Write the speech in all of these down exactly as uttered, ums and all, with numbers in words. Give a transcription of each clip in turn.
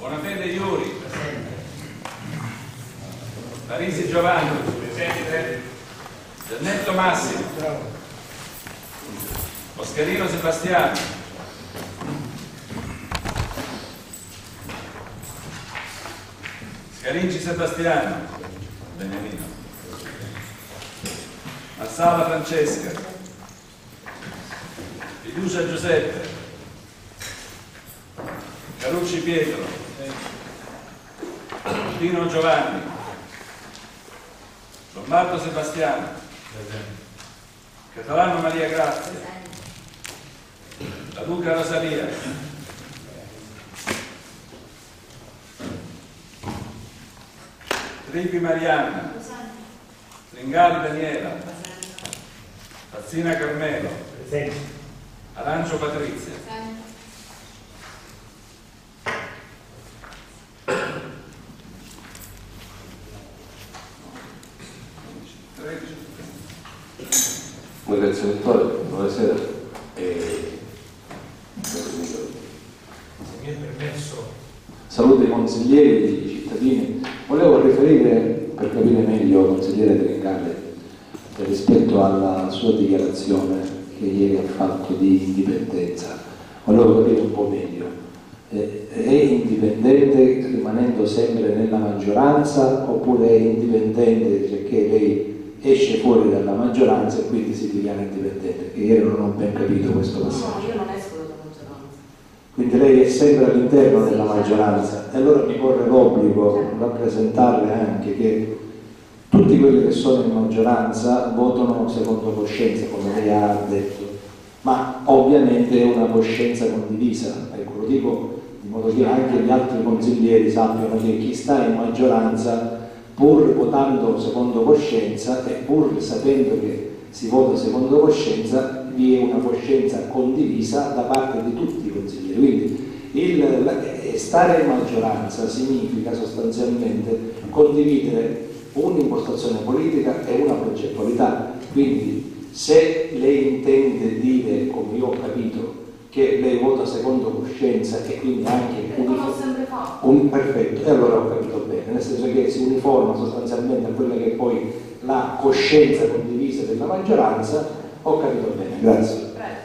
Bonafede Iuri. Parisi Giovanni. Presente. Giannetto Massimo. Oscarino Sebastiano. Scarinci Sebastiano. Beniamino. Massala Francesca. Fiducia Giuseppe. Carucci Pietro. Pino Giovanni. Lombardo Sebastiano. Catalano Maria Grazia. La Luca Rosalia. Tripi Marianna. Tringali Daniela. Fazzina Carmelo. Arancio Patrizia. Grazie Vittorio, buonasera. E... se mi è permesso, saluto i consiglieri, i cittadini. Volevo riferire, per capire meglio, consigliere Tringali, rispetto alla sua dichiarazione che ieri ha fatto di indipendenza. Volevo capire un po' meglio. È indipendente rimanendo sempre nella maggioranza oppure è indipendente perché lei esce fuori dalla maggioranza e quindi si dichiara indipendente? Perché ieri non ho ben capito questo passaggio. No, io non esco dalla maggioranza. Quindi lei è sempre all'interno della maggioranza e allora mi corre l'obbligo di rappresentarle anche che tutti quelli che sono in maggioranza votano secondo coscienza, come lei ha detto, ma ovviamente è una coscienza condivisa. Ecco, lo dico in modo che anche gli altri consiglieri sappiano che chi sta in maggioranza, pur votando secondo coscienza e pur sapendo che si vota secondo coscienza, vi è una coscienza condivisa da parte di tutti i consiglieri. Quindi il, la, stare in maggioranza significa sostanzialmente condividere un'impostazione politica e una progettualità. Quindi se lei intende dire, come io ho capito, che lei vota secondo coscienza e quindi anche un, ho sempre fatto. un perfetto, e allora ho capito bene, nel senso che si uniforma sostanzialmente a quella che è poi la coscienza condivisa della maggioranza, ho capito bene, grazie. Prego.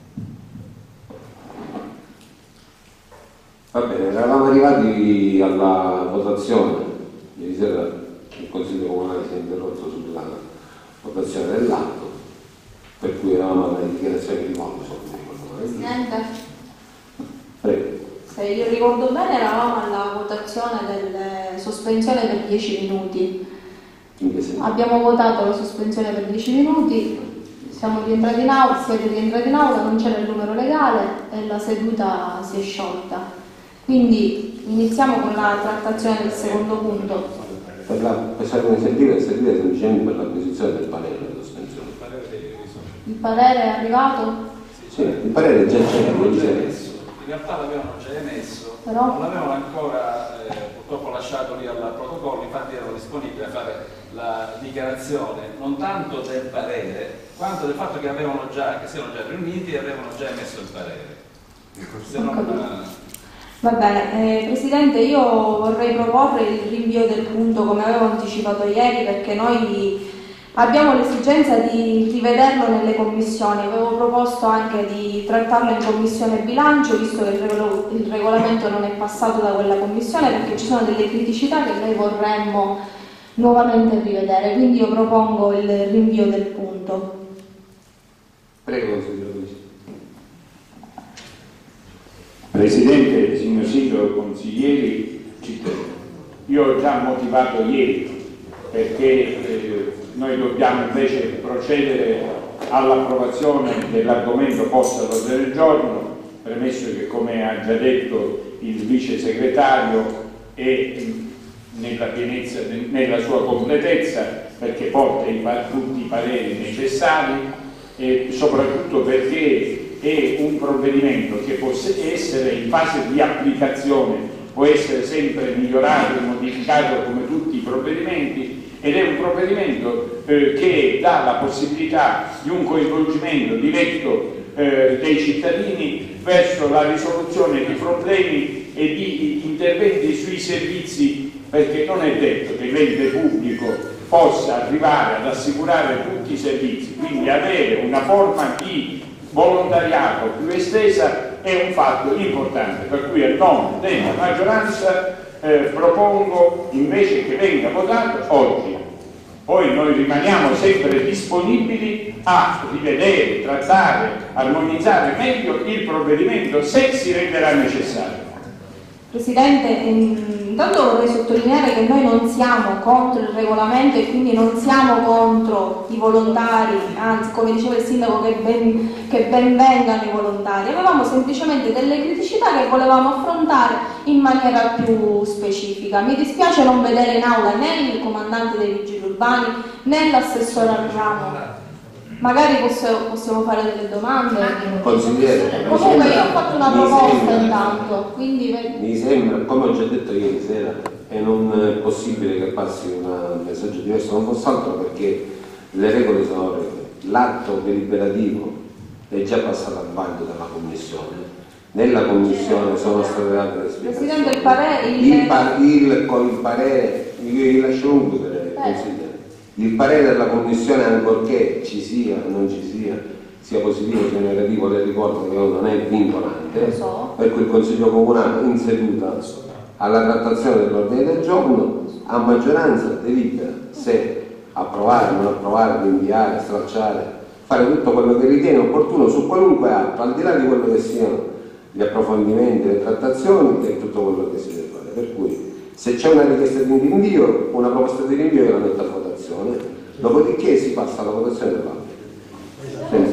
Va bene, eravamo arrivati alla votazione. Ieri sera il Consiglio Comunale si è interrotto sulla votazione dell'atto, per cui eravamo alle dichiarazioni di voto. Presidente? Prego. Se io ricordo bene eravamo alla votazione della sospensione per dieci minuti. Abbiamo votato la sospensione per dieci minuti, siamo rientrati in aula, siete rientrati in aula, non c'era il numero legale e la seduta si è sciolta. Quindi iniziamo con la trattazione del secondo punto. Per la, per servire, servire semplicemente per l'acquisizione del parere della sospensione. Il parere è arrivato? Sì, il parere già c'era, in realtà l'avevano già emesso, però non l'avevano ancora eh, purtroppo lasciato lì al protocollo, infatti ero disponibile a fare la dichiarazione non tanto del parere quanto del fatto che avevano già, che si erano già riuniti e avevano già emesso il parere. Se non, va bene, eh, Presidente, io vorrei proporre il rinvio del punto come avevo anticipato ieri, perché noi abbiamo l'esigenza di rivederlo nelle commissioni. Avevo proposto anche di trattarlo in commissione bilancio, visto che il, regolo, il regolamento non è passato da quella commissione, perché ci sono delle criticità che noi vorremmo nuovamente rivedere. Quindi io propongo il rinvio del punto. Prego, signor Presidente, signor Sindaco, consiglieri, cittadini. Io ho già motivato ieri perché eh, noi dobbiamo invece procedere all'approvazione dell'argomento posto all'ordine del giorno, premesso che, come ha già detto il vice segretario, è nella pienezza, nella sua completezza, perché porta i, tutti i pareri necessari e soprattutto perché è un provvedimento che può essere in fase di applicazione, può essere sempre migliorato e modificato come tutti i provvedimenti, ed è un provvedimento eh, che dà la possibilità di un coinvolgimento diretto eh, dei cittadini verso la risoluzione di problemi e di interventi sui servizi, perché non è detto che l'ente pubblico possa arrivare ad assicurare tutti i servizi, quindi avere una forma di volontariato più estesa è un fatto importante, per cui a nome della maggioranza eh, propongo invece che venga votato oggi. Poi noi rimaniamo sempre disponibili a rivedere, trattare, armonizzare meglio il provvedimento se si renderà necessario. Presidente, intanto vorrei sottolineare che noi non siamo contro il regolamento e quindi non siamo contro i volontari, anzi come diceva il sindaco che ben, che ben vengano i volontari, avevamo semplicemente delle criticità che volevamo affrontare in maniera più specifica. Mi dispiace non vedere in aula né il comandante dei vigili urbani né l'assessore al ramo. Magari possiamo, possiamo fare delle domande. Consigliere, comunque io ho fatto una proposta intanto, quindi mi sembra, come ho già detto ieri sera, che non è possibile che passi un messaggio diverso, non fosse altro perché le regole sono regole. L'atto deliberativo è già passato al vaglio della commissione, nella commissione sono state date le spiegazioni. Presidente, il parere il... Il, par il, con il parere, vi lascio concludere, consigliere. Il parere della Commissione, ancorché ci sia o non ci sia, sia positivo sia negativo, le ricordo che non è vincolante, so. per cui il Consiglio Comunale in seduta alla trattazione dell'ordine del giorno a maggioranza delibera se approvare, non approvare, rinviare, stralciare, fare tutto quello che ritiene opportuno su qualunque atto, al di là di quello che siano gli approfondimenti, le trattazioni e tutto quello che si deve fare. Per cui se c'è una richiesta di rinvio, una proposta di rinvio io la metto a votazione, dopodiché si passa alla votazione dell'altro. Non è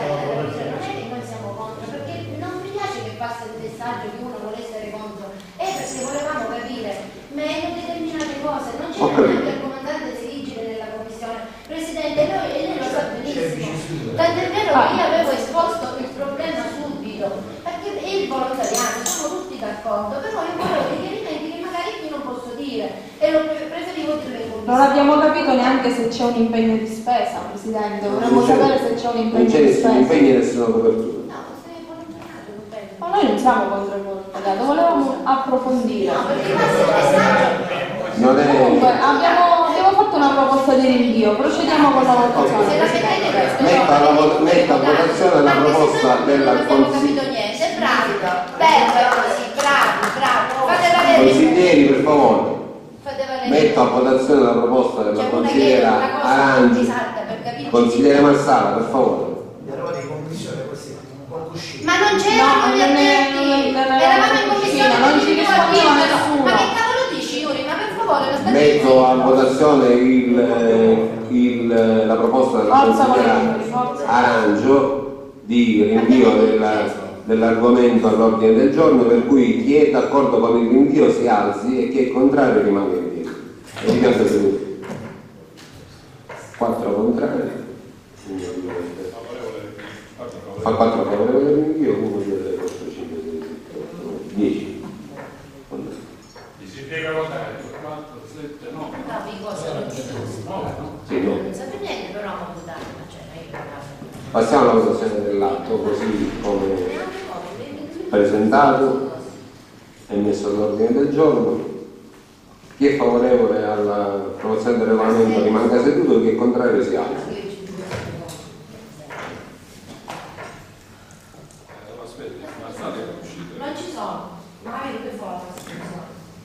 che noi siamo contro, perché non mi piace che passa il messaggio che uno vuole essere contro, è perché volevamo capire meglio determinate cose, non c'era neanche il comandante dei vigili nella commissione. Presidente, noi, e lei lo sa benissimo, tant'è vero che io avevo esposto il problema subito, perché il volontariato, siamo tutti d'accordo, però io volevo dei chiarimenti che magari qui non posso dire e lo preferivo dire in commissione. Non abbiamo capito neanche se c'è un impegno di spesa, Presidente, vorremmo sapere se c'è un impegno di spesa. Non c'è impegno e nessuna copertura. No, se è volontariato, dipende. Ma noi non siamo contro il volontariato, volevamo approfondire. No, perché passa il messaggio. Non è... Comunque abbiamo, abbiamo fatto una proposta di rinvio, procediamo con la votazione. Se la mettete questo, Metta alla vo- metta a votazione la proposta della non abbiamo capito niente, bravi, bello così, bravi, bravi, fate valere. Consiglieri, per favore, Fate valere. metto a votazione la proposta della C'è una che consigliera una cosa Arangi. esatta per capire. Consigliere Marsala, per favore. Ma non c'erano gli addetti, eravamo in commissione, non ci rispondeva nessuno. Ma che cavolo dici, Yuri? Ma per favore, lo state Metto a votazione il, il, la proposta della Forza, consigliera onorevoli, forza. Arancio di rinvio della- dell'argomento all'ordine del giorno, per cui chi è d'accordo con il rinvio si alzi e chi è contrario rimanga in piedi. E rimanga seduto. Quattro contrari. Fa quattro favorevoli al rinvio, uno delle quattro, cinque, sei, sette, otto, dieci. Si deve votare quattro, sette, nove. No, vi cosa non ci sono. Sì, no. Non sapete niente, però non votate, ma cioè, io Passiamo alla votazione dell'atto così come presentato e messo all'ordine del giorno. Chi è favorevole all'approvazione del regolamento rimanga seduto, chi è contrario si alza. non ci sono, magari per forza ci sono.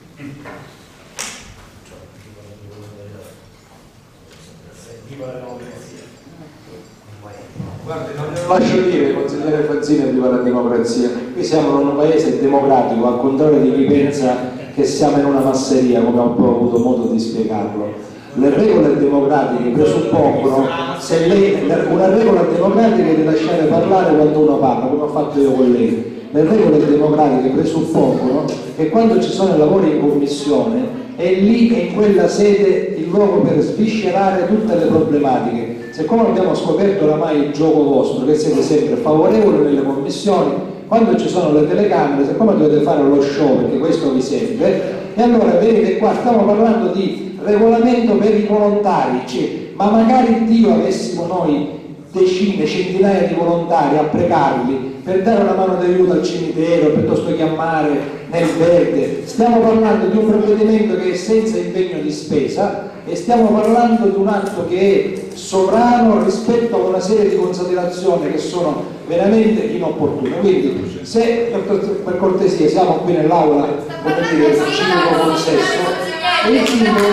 Lascio dire, consigliere Fazzini, viva la democrazia. Qui siamo in un paese democratico, al contrario di chi pensa che siamo in una masseria, come ho avuto modo di spiegarlo. Le regole democratiche presuppongono, se lei, una regola democratica è di lasciare parlare quando uno parla, come ho fatto io con lei. Le regole democratiche presuppongono che quando ci sono lavori in commissione è lì e in quella sede il luogo per sviscerare tutte le problematiche. Siccome abbiamo scoperto oramai il gioco vostro, che siete sempre favorevoli nelle commissioni, quando ci sono le telecamere, siccome dovete fare lo show perché questo vi serve, e allora vedete qua stiamo parlando di regolamento per i volontari, cioè, ma magari Dio avessimo noi decine, centinaia di volontari a pregarli per dare una mano d'aiuto al cimitero, piuttosto che chiamare nel verde, stiamo parlando di un provvedimento che è senza impegno di spesa e stiamo parlando di un atto che è sovrano rispetto a una serie di considerazioni che sono veramente inopportune. Quindi se per cortesia siamo qui nell'aula, come dire, il civico consesso, il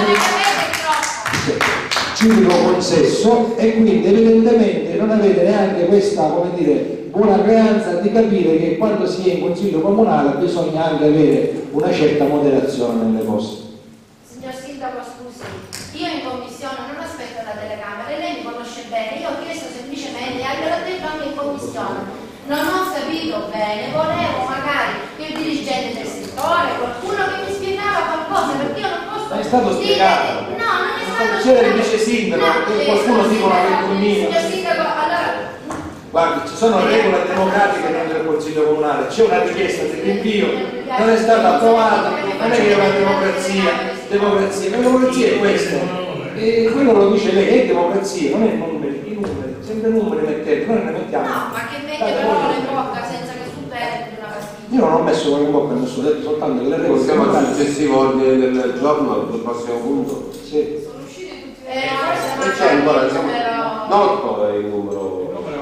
civico consesso, e quindi evidentemente non avete neanche questa, come dire, buona creanza di capire che quando si è in consiglio comunale bisogna anche avere una certa moderazione nelle cose. Signor Sindaco, scusi, io in commissione non aspetto la telecamera, lei mi conosce bene, io ho chiesto semplicemente, gliel'ho detto anche in commissione, non ho capito bene, volevo magari il dirigente del settore, qualcuno che mi spiegava qualcosa, perché io non posso... Ma è stato spiegato. No, non è stato spiegato. C'era il vice sindaco, no, che qualcuno dicono che è convinto. Signor Sindaco, allora... Guardi, ci sono regole democratiche dentro il Consiglio Comunale, c'è una richiesta di rinvio, non è stata approvata, non è che è una democrazia, democrazia, la democrazia è questa. E quello lo dice lei, è democrazia, non è numeri, i numeri, sempre numeri mettete, noi ne mettiamo. No, ma che mette però in bocca senza che tu perdi una pastiglia. Io non ho messo in bocca a nessuno, ho detto soltanto che le regole... Possiamo al successivo ordine del giorno, al prossimo punto? Sì. Sono usciti tutti i... Eh, E c'è ancora, no, è il numero...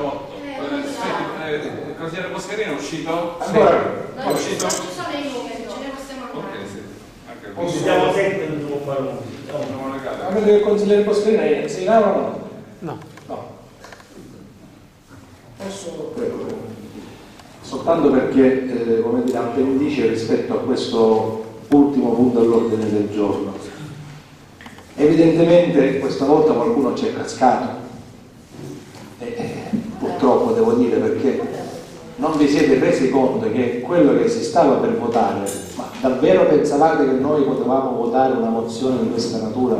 Il consigliere Boscarino è uscito? Ancora? Non È uscito? ci sono i numeri, ce ne possiamo andare. Ok, sì. Anche il Quindi siamo sempre non devo fare un non legale. Ma credo che il consigliere Boscarino è sei in aula o no? No. No. Posso? Prego. Soltanto perché, eh, come dire, appendice rispetto a questo ultimo punto all'ordine del giorno. Evidentemente questa volta qualcuno ci è cascato. E, eh, purtroppo devo dire, perché non vi siete resi conto che quello che si stava per votare, ma davvero pensavate che noi potevamo votare una mozione di questa natura?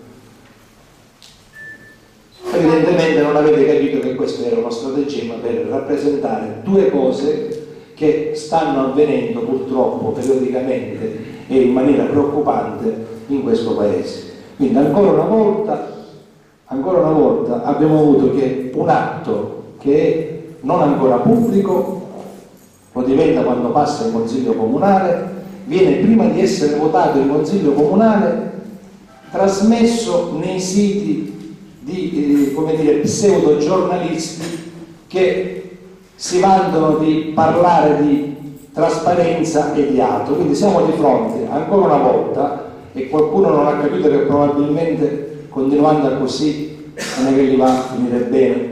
Evidentemente non avete capito che questo era uno stratagemma per rappresentare due cose che stanno avvenendo purtroppo periodicamente e in maniera preoccupante in questo paese. Quindi ancora una volta, ancora una volta abbiamo avuto che un atto che è non ancora pubblico, lo diventa quando passa in Consiglio Comunale, viene prima di essere votato in Consiglio Comunale, trasmesso nei siti di eh, come dire, pseudo giornalisti che si vantano di parlare di trasparenza e di altro. Quindi siamo di fronte ancora una volta, e qualcuno non ha capito che probabilmente continuando così non è che gli va a finire bene,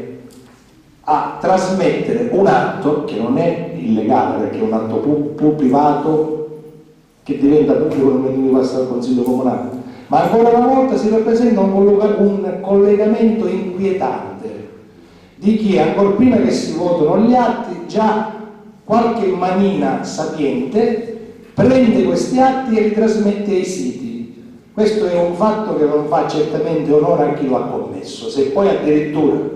a trasmettere un atto che non è illegale perché è un atto pu- pu- privato che diventa pubblico non passa al Consiglio Comunale, ma ancora una volta si rappresenta un, colloca- un collegamento inquietante di chi ancora prima che si votano gli atti già qualche manina sapiente prende questi atti e li trasmette ai siti. Questo è un fatto che non fa certamente onore a chi lo ha commesso. Se poi addirittura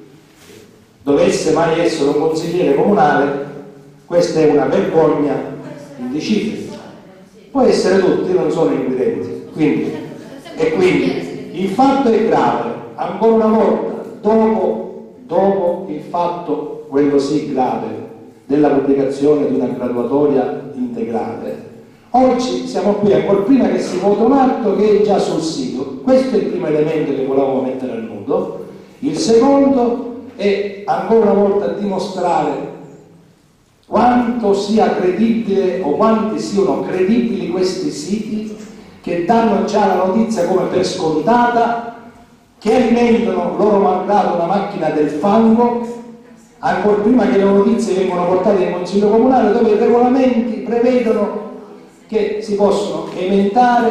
dovesse mai essere un consigliere comunale, questa è una vergogna indicibile. Può essere tutti, non sono inquirenti. Quindi, e quindi il fatto è grave, ancora una volta, dopo, dopo il fatto, quello sì grave, della pubblicazione di una graduatoria integrale. Oggi siamo qui ancora prima che si vota un atto che è già sul sito. Questo è il primo elemento che volevamo mettere a nudo. Il secondo è ancora una volta dimostrare quanto sia credibile o quanti siano credibili questi siti che danno già la notizia come per scontata, che alimentano loro malgrado una macchina del fango, ancora prima che le notizie vengano portate in Consiglio Comunale, dove i regolamenti prevedono che si possono emendare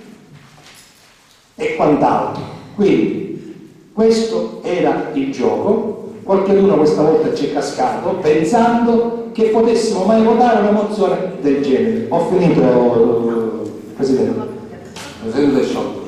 e quant'altro. Quindi questo era il gioco, qualcuno questa volta ci è cascato pensando che potessimo mai votare una mozione del genere. Ho finito, Presidente. Presidente Sciolto.